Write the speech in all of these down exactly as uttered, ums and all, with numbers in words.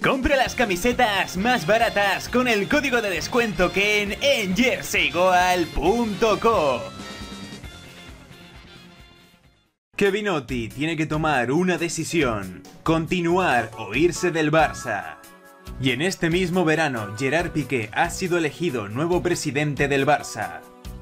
Compra las camisetas más baratas con el código de descuento Ken en jersey goal punto co. Kevinotti tiene que tomar una decisión: continuar o irse del Barça. Y en este mismo verano, Gerard Piqué ha sido elegido nuevo presidente del Barça.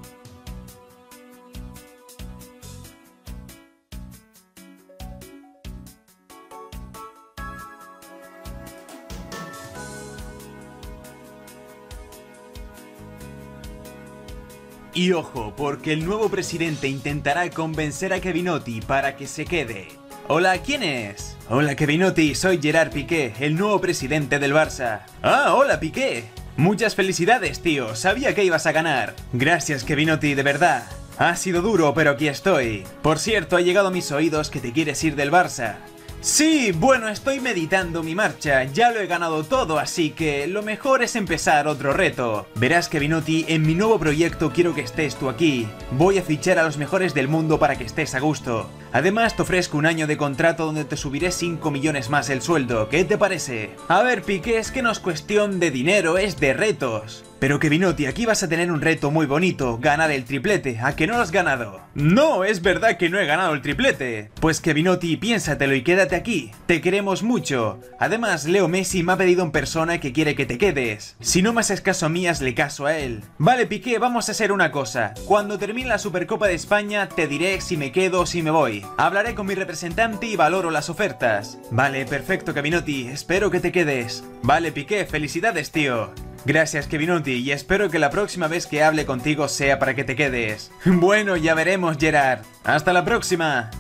Y ojo, porque el nuevo presidente intentará convencer a Kevinotti para que se quede. Hola, ¿quién es? Hola Kevinotti, soy Gerard Piqué, el nuevo presidente del Barça. Ah, hola Piqué. Muchas felicidades, tío, sabía que ibas a ganar. Gracias Kevinotti, de verdad. Ha sido duro, pero aquí estoy. Por cierto, ha llegado a mis oídos que te quieres ir del Barça. Sí, bueno, estoy meditando mi marcha, ya lo he ganado todo, así que lo mejor es empezar otro reto. Verás Kevinotti, en mi nuevo proyecto quiero que estés tú aquí. Voy a fichar a los mejores del mundo para que estés a gusto. Además te ofrezco un año de contrato donde te subiré cinco millones más el sueldo, ¿qué te parece? A ver Piqué, es que no es cuestión de dinero, es de retos. Pero Kevinotti, aquí vas a tener un reto muy bonito, ganar el triplete, ¿a que no lo has ganado? No, es verdad que no he ganado el triplete. Pues Kevinotti, piénsatelo y quédate aquí, te queremos mucho. Además, Leo Messi me ha pedido en persona que quiere que te quedes. Si no me haces caso a mí, hazle caso a él. Vale Piqué, vamos a hacer una cosa. Cuando termine la Supercopa de España, te diré si me quedo o si me voy. Hablaré con mi representante y valoro las ofertas. Vale, perfecto Kevinotti, espero que te quedes. Vale Piqué, felicidades tío. Gracias Kevinotti, y espero que la próxima vez que hable contigo sea para que te quedes. Bueno, ya veremos Gerard. Hasta la próxima.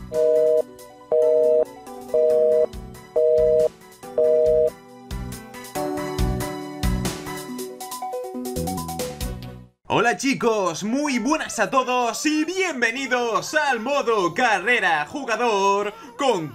Hola chicos, muy buenas a todos y bienvenidos al modo carrera jugador con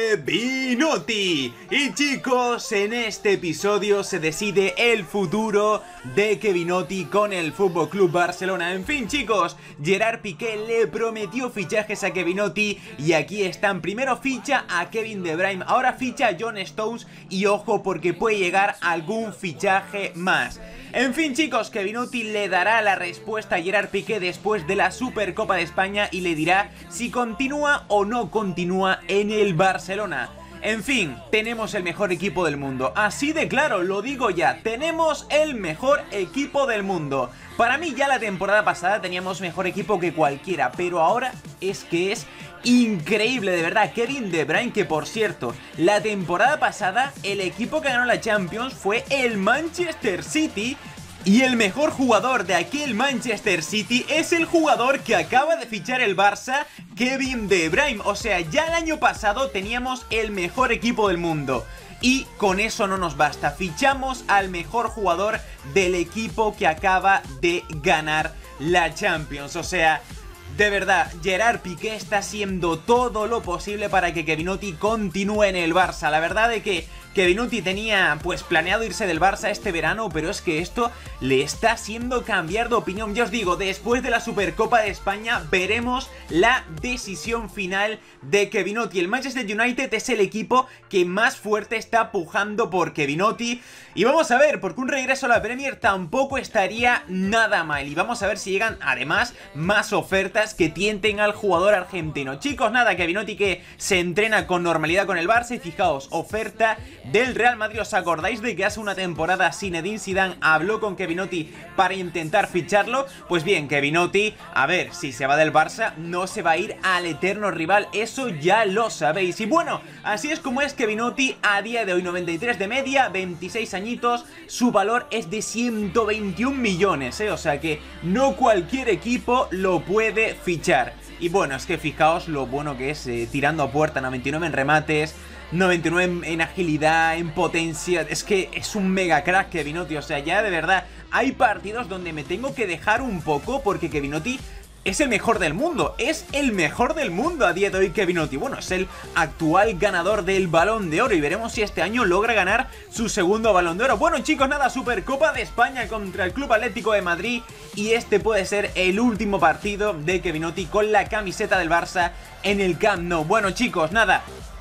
Kevinotti. Y chicos, en este episodio se decide el futuro de Kevinotti con el F C Barcelona. En fin chicos, Gerard Piqué le prometió fichajes a Kevinotti y aquí están. Primero ficha a Kevin De Bruyne, ahora ficha a John Stones y ojo porque puede llegar algún fichaje más. En fin chicos, Kevinotti le dará la respuesta a Gerard Piqué después de la Supercopa de España y le dirá si continúa o no continúa en el Barcelona. En fin, tenemos el mejor equipo del mundo, así de claro, lo digo ya, tenemos el mejor equipo del mundo. Para mí ya la temporada pasada teníamos mejor equipo que cualquiera, pero ahora es que es increíble, de verdad. Kevin De Bruyne, que por cierto, la temporada pasada el equipo que ganó la Champions fue el Manchester City. Y el mejor jugador de aquel Manchester City es el jugador que acaba de fichar el Barça, Kevin De Bruyne. O sea, ya el año pasado teníamos el mejor equipo del mundo. Y con eso no nos basta, fichamos al mejor jugador del equipo que acaba de ganar la Champions. O sea, de verdad, Gerard Piqué está haciendo todo lo posible para que Kevinotti continúe en el Barça. La verdad de que Kevinotti tenía pues planeado irse del Barça este verano, pero es que esto le está haciendo cambiar de opinión. Ya os digo, después de la Supercopa de España veremos la decisión final de Kevinotti. El Manchester United es el equipo que más fuerte está pujando por Kevinotti. Y vamos a ver, porque un regreso a la Premier tampoco estaría nada mal. Y vamos a ver si llegan además más ofertas que tienten al jugador argentino. Chicos, nada, Kevinotti que se entrena con normalidad con el Barça. Y fijaos, oferta del Real Madrid. ¿Os acordáis de que hace una temporada Zinedine Zidane habló con Kevinotti para intentar ficharlo? Pues bien, Kevinotti, a ver, si se va del Barça no se va a ir al eterno rival, eso ya lo sabéis. Y bueno, así es como es Kevinotti a día de hoy, noventa y tres de media, veintiséis añitos, su valor es de ciento veintiún millones, ¿eh? O sea que no cualquier equipo lo puede fichar. Y bueno, es que fijaos lo bueno que es eh, tirando a puerta, noventa y nueve en remates, noventa y nueve en, en agilidad, en potencia. Es que es un mega crack Kevinotti. O sea, ya de verdad hay partidos donde me tengo que dejar un poco porque Kevinotti es el mejor del mundo, es el mejor del mundo a día de hoy Kevinotti. Bueno, es el actual ganador del Balón de Oro y veremos si este año logra ganar su segundo Balón de Oro. Bueno chicos, nada, Supercopa de España contra el Club Atlético de Madrid y este puede ser el último partido de Kevinotti con la camiseta del Barça en el Camp Nou. Bueno chicos, nada,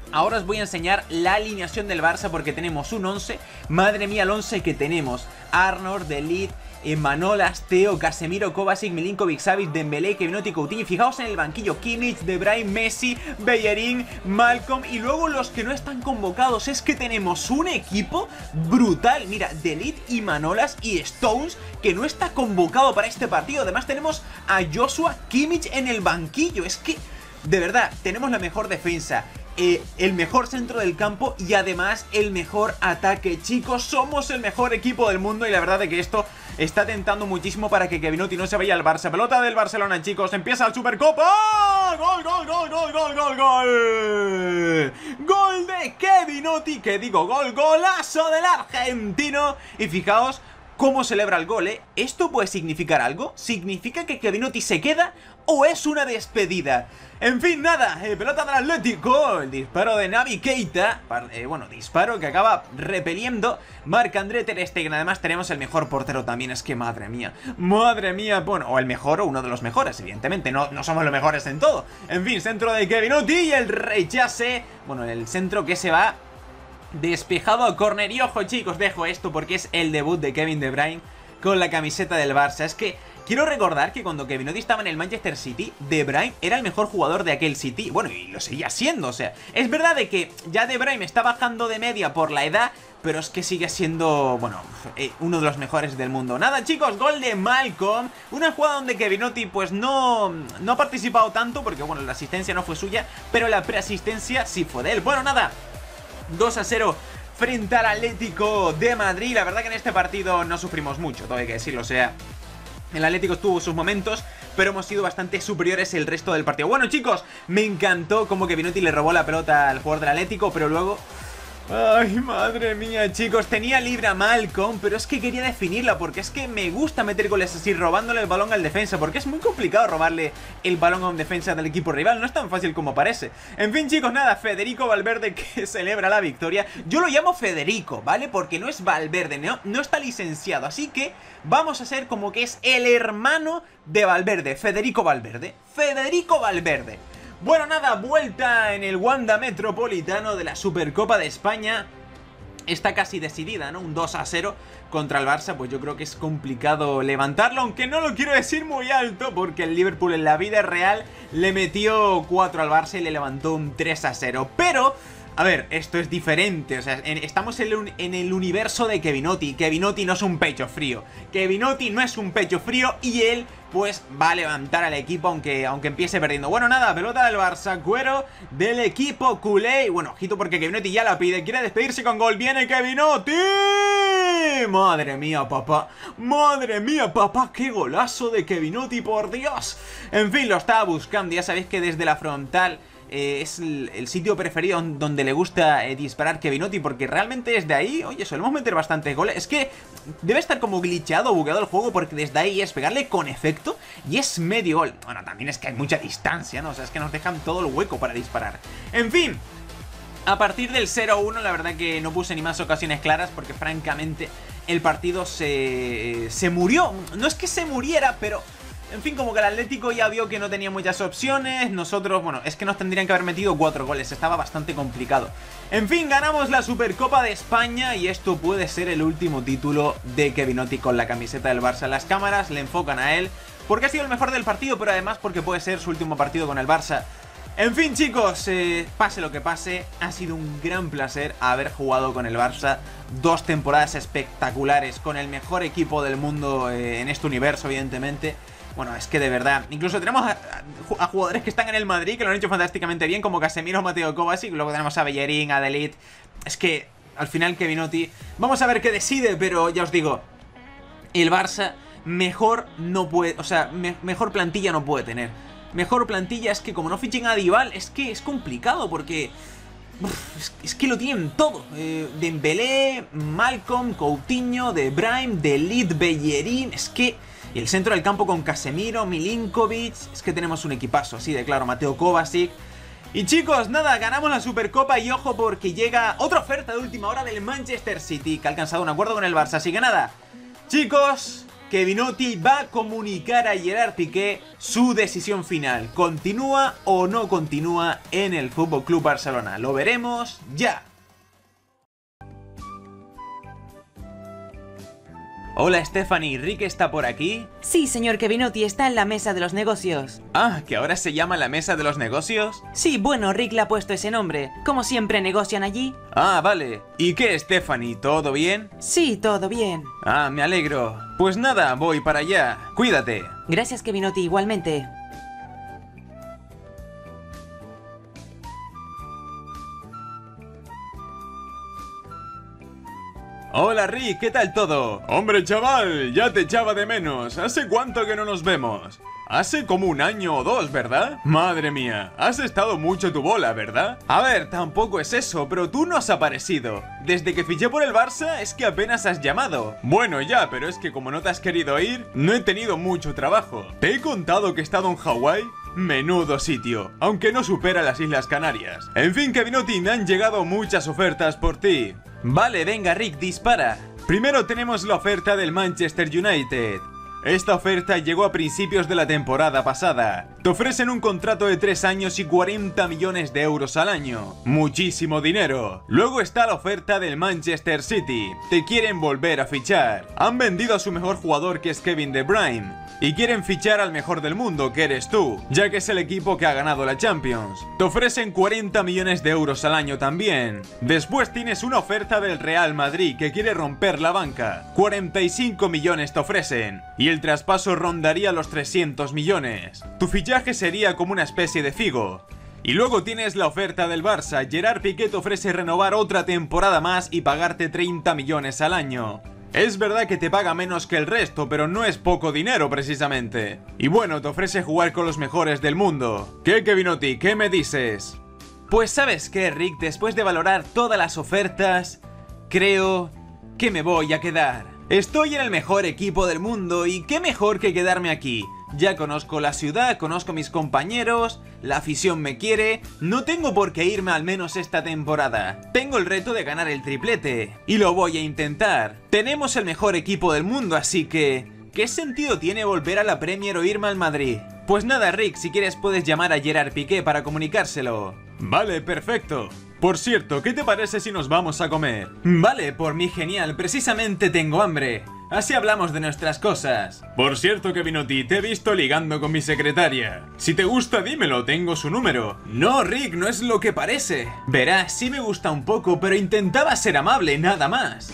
Ahora os voy a enseñar la alineación del Barça porque tenemos un once. Madre mía el once que tenemos. Arnold, De Ligt, Manolas, Theo, Casemiro, Kovacic, Milinkovic, Savic, Dembélé, Kevinotti, Coutinho. Fijaos en el banquillo: Kimmich, De Bruyne, Messi, Bellerín, Malcolm. Y luego los que no están convocados. Es que tenemos un equipo brutal. Mira, De Ligt y Manolas y Stones, que no está convocado para este partido. Además tenemos a Joshua Kimmich en el banquillo. Es que, de verdad, tenemos la mejor defensa, Eh, el mejor centro del campo y además el mejor ataque. Chicos, somos el mejor equipo del mundo y la verdad es que esto está tentando muchísimo para que Kevinotti no se vaya al Barça. Pelota del Barcelona, chicos, empieza el Supercopa. ¡Gol, gol, gol, gol, gol, gol, gol! ¡Gol de Kevinotti! Que digo, gol, golazo del argentino. Y fijaos cómo celebra el gol, ¿eh? ¿Esto puede significar algo? ¿Significa que Kevinotti se queda o es una despedida? En fin, nada, eh, pelota del Atlético, el disparo de Naby Keita, eh, bueno, disparo que acaba repeliendo Marc-André ter Stegen. Además tenemos el mejor portero también, es que madre mía, madre mía, bueno, o el mejor o uno de los mejores, evidentemente, no, no somos los mejores en todo. En fin, centro de Kevinotti y el rechace, bueno, el centro que se va despejado a córner. Y ojo, chicos, dejo esto porque es el debut de Kevin De Bruyne con la camiseta del Barça. Es que quiero recordar que cuando Kevinotti estaba en el Manchester City, De Bruyne era el mejor jugador de aquel City. Bueno, y lo seguía siendo, o sea, es verdad de que ya De Bruyne está bajando de media por la edad, pero es que sigue siendo, bueno, eh, uno de los mejores del mundo. Nada, chicos, gol de Malcolm. Una jugada donde Kevinotti pues no, no ha participado tanto porque, bueno, la asistencia no fue suya, pero la preasistencia sí fue de él. Bueno, nada, dos a cero frente al Atlético de Madrid. La verdad que en este partido no sufrimos mucho, todo hay que decirlo, o sea, el Atlético tuvo sus momentos, pero hemos sido bastante superiores el resto del partido. Bueno, chicos, me encantó como Kevinotti le robó la pelota al jugador del Atlético, pero luego... Ay, madre mía, chicos, tenía libre a Malcolm, pero es que quería definirla, porque es que me gusta meter goles así, robándole el balón al defensa, porque es muy complicado robarle el balón a un defensa del equipo rival, no es tan fácil como parece. En fin, chicos, nada, Federico Valverde que celebra la victoria. Yo lo llamo Federico, ¿vale? Porque no es Valverde, no, no está licenciado, así que vamos a hacer como que es el hermano de Valverde, Federico Valverde. Federico Valverde. Bueno, nada, vuelta en el Wanda Metropolitano de la Supercopa de España. Está casi decidida, ¿no? Un dos a cero contra el Barça, pues yo creo que es complicado levantarlo, aunque no lo quiero decir muy alto, porque el Liverpool en la vida real le metió cuatro al Barça y le levantó un tres a cero. Pero... a ver, esto es diferente, o sea, en, estamos en el, en el universo de Kevinotti. Kevinotti no es un pecho frío. Kevinotti no es un pecho frío y él, pues, va a levantar al equipo aunque, aunque empiece perdiendo. Bueno, nada, pelota del Barça, cuero del equipo culé. Y bueno, ojito porque Kevinotti ya la pide, quiere despedirse con gol. ¡Viene Kevinotti! ¡Madre mía, papá! ¡Madre mía, papá! ¡Qué golazo de Kevinotti, por Dios! En fin, lo estaba buscando, ya sabéis que desde la frontal... Eh, es el, el sitio preferido donde le gusta eh, disparar Kevinotti, porque realmente desde ahí, oye, solemos meter bastantes goles. Es que debe estar como glitchado o bugueado el juego, porque desde ahí es pegarle con efecto y es medio gol. Bueno, también es que hay mucha distancia, ¿no? O sea, es que nos dejan todo el hueco para disparar. En fin, a partir del cero uno la verdad que no puse ni más ocasiones claras, porque francamente el partido se, se murió. No es que se muriera, pero... en fin, como que el Atlético ya vio que no tenía muchas opciones. Nosotros, bueno, es que nos tendrían que haber metido cuatro goles. Estaba bastante complicado. En fin, ganamos la Supercopa de España y esto puede ser el último título de Kevinotti con la camiseta del Barça. Las cámaras le enfocan a él porque ha sido el mejor del partido, pero además porque puede ser su último partido con el Barça. En fin, chicos, eh, pase lo que pase, ha sido un gran placer haber jugado con el Barça. Dos temporadas espectaculares con el mejor equipo del mundo eh, en este universo, evidentemente. Bueno, es que de verdad, incluso tenemos a, a, a jugadores que están en el Madrid que lo han hecho fantásticamente bien, como Casemiro, Mateo Kovacic, luego tenemos a Bellerín, a De Ligt. Es que al final Kevinotti, vamos a ver qué decide, pero ya os digo, el Barça mejor no puede, o sea, me, mejor plantilla no puede tener. Mejor plantilla es que como no fichen a Dybala, es que es complicado porque... Uf, es, es que lo tienen todo. eh, Dembélé, Malcolm, Coutinho, De Bruyne, De Ligt, Bellerín, es que... y el centro del campo con Casemiro, Milinkovic. Es que tenemos un equipazo, así de claro. Mateo Kovacic. Y chicos, nada, ganamos la Supercopa. Y ojo porque llega otra oferta de última hora del Manchester City, que ha alcanzado un acuerdo con el Barça. Así que nada, chicos, que Vinotti va a comunicar a Gerard Piqué su decisión final. ¿Continúa o no continúa en el F C Barcelona? Lo veremos ya. Hola Stephanie, ¿Rick está por aquí? Sí, señor Vinotti, está en la mesa de los negocios. Ah, ¿que ahora se llama la mesa de los negocios? Sí, bueno, Rick le ha puesto ese nombre. Como siempre negocian allí. Ah, vale. ¿Y qué, Stephanie? ¿Todo bien? Sí, todo bien. Ah, me alegro. Pues nada, voy para allá. Cuídate. Gracias, Vinotti, igualmente. Hola Rick, ¿qué tal todo? Hombre chaval, ya te echaba de menos. ¿Hace cuánto que no nos vemos? Hace como un año o dos, ¿verdad? Madre mía, has estado mucho tu bola, ¿verdad? A ver, tampoco es eso, pero tú no has aparecido. Desde que fiché por el Barça es que apenas has llamado. Bueno, ya, pero es que como no te has querido ir, no he tenido mucho trabajo. ¿Te he contado que he estado en Hawái? Menudo sitio, aunque no supera las Islas Canarias. En fin, Vinotti, me han llegado muchas ofertas por ti. Vale, venga Rick, dispara. Primero tenemos la oferta del Manchester United. Esta oferta llegó a principios de la temporada pasada. Te ofrecen un contrato de tres años y cuarenta millones de euros al año. Muchísimo dinero. Luego está la oferta del Manchester City. Te quieren volver a fichar. Han vendido a su mejor jugador, que es Kevin De Bruyne. Y quieren fichar al mejor del mundo, que eres tú, ya que es el equipo que ha ganado la Champions. Te ofrecen cuarenta millones de euros al año también. Después tienes una oferta del Real Madrid, que quiere romper la banca. cuarenta y cinco millones te ofrecen. Y el traspaso rondaría los trescientos millones. Tu fichaje sería como una especie de Figo. Y luego tienes la oferta del Barça. Gerard Piqué te ofrece renovar otra temporada más y pagarte treinta millones al año. Es verdad que te paga menos que el resto, pero no es poco dinero precisamente. Y bueno, te ofrece jugar con los mejores del mundo. ¿Qué, Vinotti? ¿Qué me dices? Pues ¿sabes qué, Rick? Después de valorar todas las ofertas, creo que me voy a quedar. Estoy en el mejor equipo del mundo y qué mejor que quedarme aquí. Ya conozco la ciudad, conozco a mis compañeros, la afición me quiere, no tengo por qué irme al menos esta temporada. Tengo el reto de ganar el triplete y lo voy a intentar. Tenemos el mejor equipo del mundo, así que ¿qué sentido tiene volver a la Premier o irme al Madrid? Pues nada, Rick, si quieres puedes llamar a Gerard Piqué para comunicárselo. Vale, perfecto. Por cierto, ¿qué te parece si nos vamos a comer? Vale, por mí genial, precisamente tengo hambre. Así hablamos de nuestras cosas. Por cierto, Vinotti, te he visto ligando con mi secretaria. Si te gusta, dímelo, tengo su número. No, Rick, no es lo que parece. Verás, sí me gusta un poco, pero intentaba ser amable, nada más.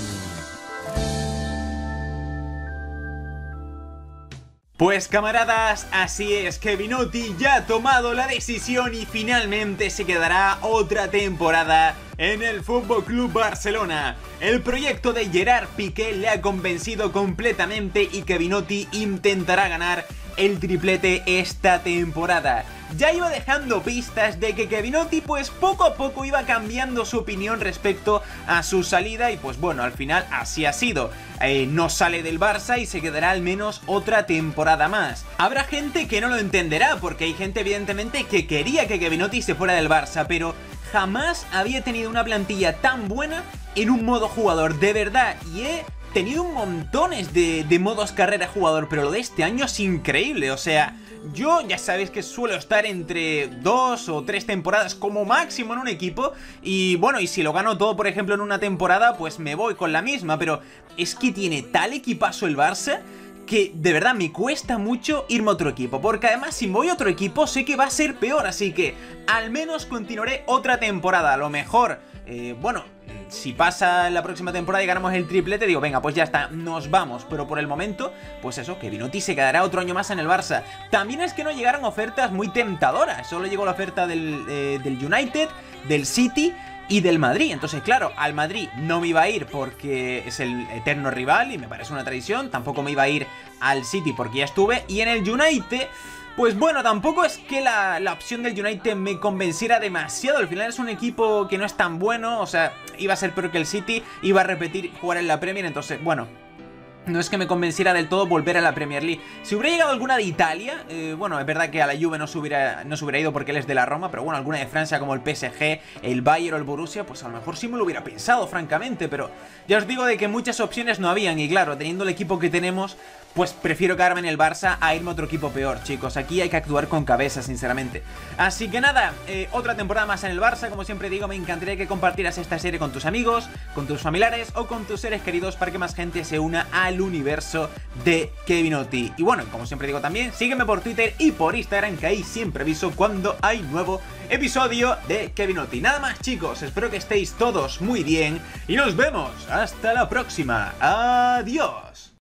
Pues camaradas, así es, que Vinotti ya ha tomado la decisión y finalmente se quedará otra temporada en el F C Barcelona. El proyecto de Gerard Piqué le ha convencido completamente y que Vinotti intentará ganar el triplete esta temporada. Ya iba dejando pistas de que Vinotti pues poco a poco iba cambiando su opinión respecto a su salida y pues bueno, al final así ha sido. Eh, no sale del Barça y se quedará al menos otra temporada más. Habrá gente que no lo entenderá porque hay gente evidentemente que quería que Vinotti se fuera del Barça, pero jamás había tenido una plantilla tan buena en un modo jugador, de verdad, y he tenido montones de, de modos carrera jugador, pero lo de este año es increíble, o sea, yo ya sabéis que suelo estar entre dos o tres temporadas como máximo en un equipo, y bueno, y si lo gano todo por ejemplo en una temporada, pues me voy con la misma, pero es que tiene tal equipazo el Barça que de verdad me cuesta mucho irme a otro equipo, porque además si me voy a otro equipo sé que va a ser peor, así que al menos continuaré otra temporada, a lo mejor, eh, bueno, si pasa la próxima temporada y ganamos el triplete, digo, venga, pues ya está, nos vamos, pero por el momento, pues eso, que Vinotti se quedará otro año más en el Barça. También es que no llegaron ofertas muy tentadoras, solo llegó la oferta del, eh, del United, del City y del Madrid. Entonces claro, al Madrid no me iba a ir porque es el eterno rival y me parece una tradición. Tampoco me iba a ir al City porque ya estuve. Y en el United, pues bueno, tampoco es que la, la opción del United me convenciera demasiado. Al final es un equipo que no es tan bueno, o sea, iba a ser peor que el City, iba a repetir jugar en la Premier. Entonces bueno, no es que me convenciera del todo volver a la Premier League. Si hubiera llegado alguna de Italia, eh, bueno, es verdad que a la Juve no se, hubiera, no se hubiera ido porque él es de la Roma, pero bueno, alguna de Francia como el P S G, el Bayern o el Borussia, pues a lo mejor sí me lo hubiera pensado, francamente, pero ya os digo de que muchas opciones no habían, y claro, teniendo el equipo que tenemos, pues prefiero quedarme en el Barça a irme a otro equipo peor, chicos. Aquí hay que actuar con cabeza, sinceramente. Así que nada, eh, otra temporada más en el Barça. Como siempre digo, me encantaría que compartieras esta serie con tus amigos, con tus familiares o con tus seres queridos para que más gente se una al universo de Kevinotti. Y bueno, como siempre digo también, sígueme por Twitter y por Instagram, que ahí siempre aviso cuando hay nuevo episodio de Kevinotti. Nada más, chicos, espero que estéis todos muy bien y nos vemos hasta la próxima. Adiós.